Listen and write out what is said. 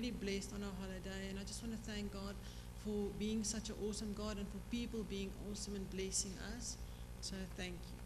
really blessed on our holiday, and I just want to thank God for being such an awesome God and for people being awesome and blessing us. So thank you.